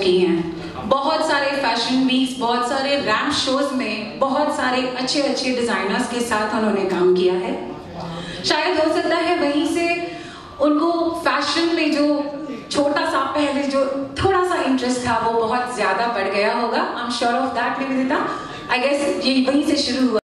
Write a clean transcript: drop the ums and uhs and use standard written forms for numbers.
की हैं। बहुत सारे फैशन वीक्स, बहुत सारे रैंप शोज में बहुत सारे अच्छे अच्छे डिजाइनर्स के साथ उन्होंने काम किया है। शायद हो सकता है वहीं से उनको फैशन में जो छोटा सा पहले जो थोड़ा सा इंटरेस्ट था वो बहुत ज्यादा बढ़ गया होगा। I am sure of that Nivedita. I guess ये वहीं से शुरू हुआ।